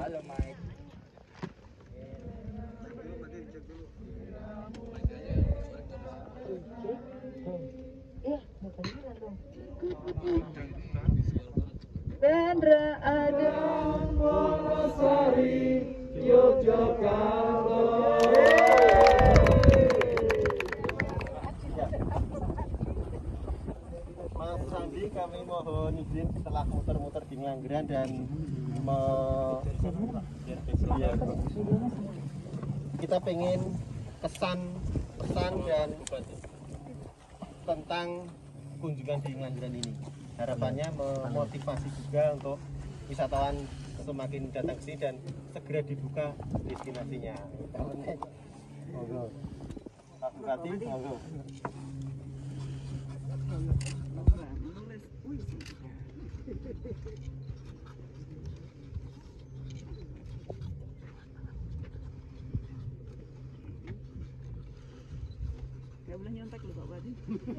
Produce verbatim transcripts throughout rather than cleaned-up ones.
Halo Mike. Sandra ada Wonosari Yogyakarta. Mas Sandi, kami mohon izin setelah muter-muter di Ngelanggeran dan me... ya, kita pengen kesan pesan dan tentang kunjungan di Ngelanggeran ini. Harapannya memotivasi juga untuk wisatawan semakin datang ke sini dan segera dibuka destinasinya. Monggo. Pak Bupati, monggo. Gak boleh nyontek loh Pak Bupati.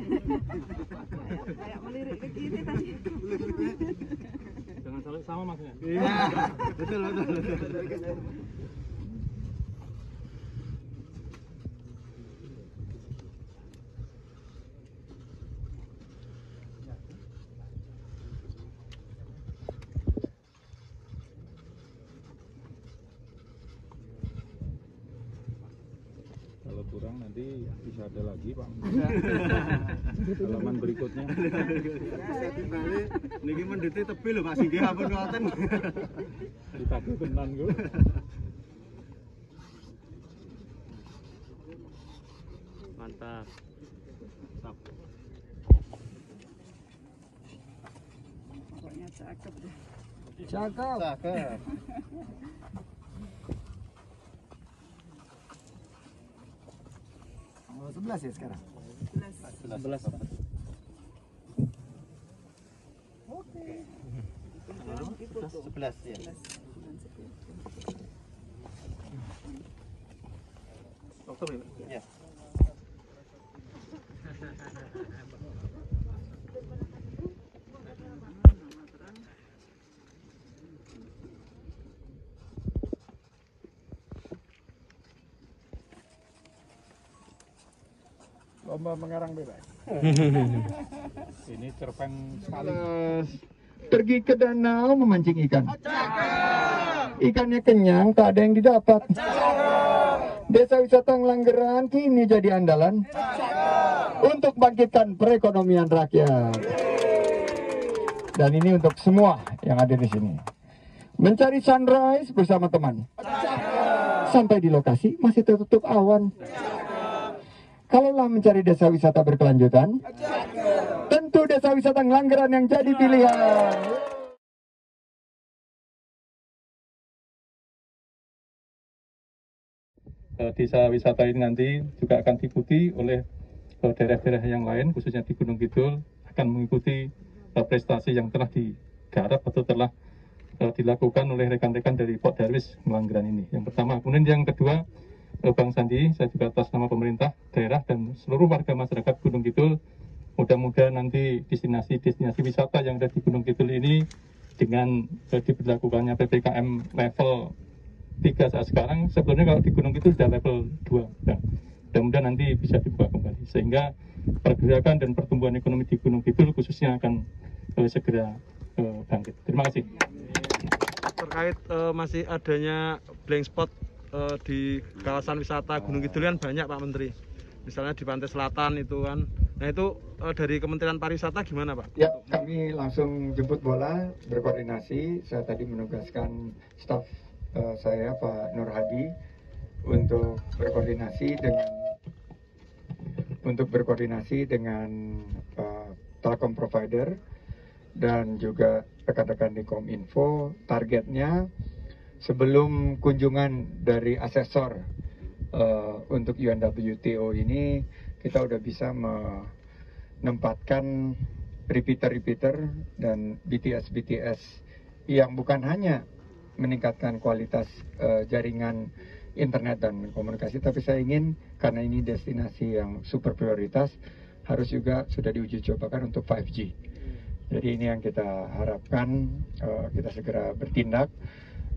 Kayak melirik ke kiri tadi. Jangan salah sama maksudnya. Iya, betul betul. Kalau kurang nanti bisa ada lagi Pak. Halaman berikutnya. Niki mendete tepi lho Pak Singgih ampun ngoten. Ditagih tenan ku. Mantap. Mantap. Pokoknya cakep deh. Cakep. Cakep. Oh, sebelas ya sekarang. sebelas. Oke. sebelas ya. Dokter ya. Lomba mengarang bebas. Ini cerpen sekali. Pergi ke danau memancing ikan. Ikannya kenyang, tak ada yang didapat. Desa wisata Ngelanggeran kini jadi andalan untuk bangkitkan perekonomian rakyat. Dan ini untuk semua yang ada di sini. Mencari sunrise bersama teman. Sampai di lokasi masih tertutup awan. Kalaulah mencari desa wisata berkelanjutan, tentu desa wisata Ngelanggeran yang jadi pilihan. Desa wisata ini nanti juga akan diikuti oleh daerah-daerah yang lain, khususnya di Gunung Kidul, akan mengikuti prestasi yang telah digarap atau telah dilakukan oleh rekan-rekan dari Pok Darwis Ngelanggeran ini. Yang pertama, kemudian yang kedua, Bang Sandi, saya juga atas nama pemerintah daerah dan seluruh warga masyarakat Gunung Kidul, mudah-mudahan nanti destinasi-destinasi wisata yang ada di Gunung Kidul ini dengan diberlakukannya P P K M level tiga saat sekarang, sebelumnya kalau di Gunung Kidul sudah level dua. Nah, mudah-mudahan nanti bisa dibuka kembali, sehingga pergerakan dan pertumbuhan ekonomi di Gunung Kidul khususnya akan uh, segera uh, bangkit. Terima kasih. Terkait uh, masih adanya blank spot Uh, di kawasan wisata Gunung Kidul kan banyak Pak Menteri, misalnya di Pantai Selatan itu kan. Nah itu uh, dari Kementerian Pariwisata gimana Pak? Ya, kami langsung jemput bola, berkoordinasi. Saya tadi menugaskan staf uh, saya Pak Nur Hadi untuk berkoordinasi dengan untuk berkoordinasi dengan uh, Telkom provider dan juga rekan-rekan di Kominfo. Targetnya sebelum kunjungan dari asesor uh, untuk U N W T O ini, kita udah bisa menempatkan repeater-repeater dan B T S-B T S yang bukan hanya meningkatkan kualitas uh, jaringan internet dan komunikasi, tapi saya ingin, karena ini destinasi yang super prioritas, harus juga sudah diuji cobakan untuk lima G. Jadi ini yang kita harapkan, uh, kita segera bertindak.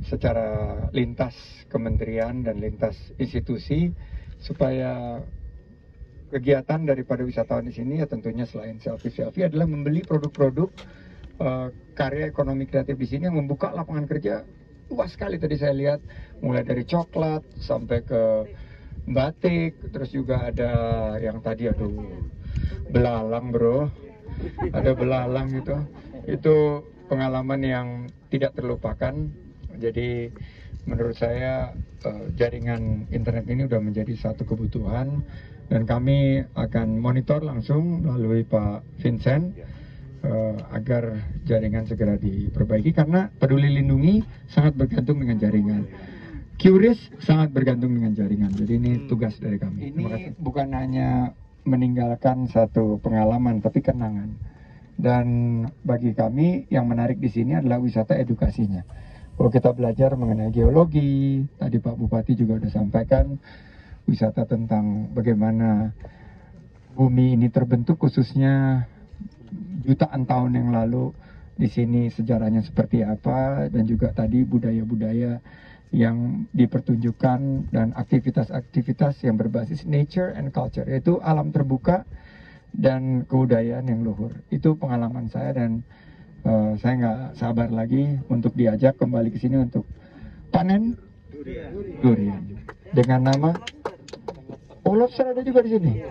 secara lintas kementerian dan lintas institusi supaya kegiatan daripada wisatawan di sini ya tentunya selain selfie-selfie adalah membeli produk-produk uh, karya ekonomi kreatif di sini yang membuka lapangan kerja luas sekali. Tadi saya lihat mulai dari coklat sampai ke batik, terus juga ada yang tadi aduh belalang bro, ada belalang itu, itu pengalaman yang tidak terlupakan. Jadi menurut saya uh, jaringan internet ini sudah menjadi satu kebutuhan. Dan kami akan monitor langsung melalui Pak Vincent uh, agar jaringan segera diperbaiki karena Peduli Lindungi sangat bergantung dengan jaringan. Qris sangat bergantung dengan jaringan. Jadi ini tugas dari kami. Ini bukan hanya meninggalkan satu pengalaman tapi kenangan. Dan bagi kami yang menarik di sini adalah wisata edukasinya. Kalau kita belajar mengenai geologi, tadi Pak Bupati juga sudah sampaikan wisata tentang bagaimana bumi ini terbentuk khususnya jutaan tahun yang lalu, di sini sejarahnya seperti apa, dan juga tadi budaya-budaya yang dipertunjukkan dan aktivitas-aktivitas yang berbasis nature and culture, yaitu alam terbuka dan kebudayaan yang luhur. Itu pengalaman saya dan uh, saya nggak sabar lagi untuk diajak kembali ke sini untuk panen durian dengan nama oh lobster ada juga di sini.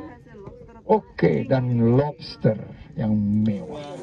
Oke, dan lobster yang mewah.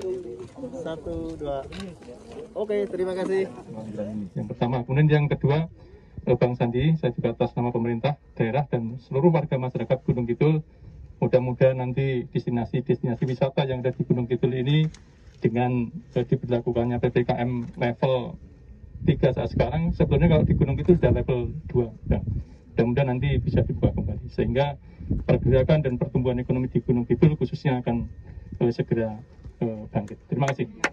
Satu, dua. Oke, terima kasih. Yang pertama, kemudian yang kedua, Bang Sandi, saya juga atas nama pemerintah daerah dan seluruh warga masyarakat Gunung Kidul, mudah-mudahan nanti destinasi-destinasi wisata yang ada di Gunung Kidul ini dengan eh, diberlakukannya P P K M level tiga saat sekarang, sebetulnya kalau di Gunung Kidul sudah level dua. Nah, mudah-mudahan nanti bisa dibuka kembali sehingga pergerakan dan pertumbuhan ekonomi di Gunung Kidul khususnya akan eh, segera eh, bangkit. Terima kasih.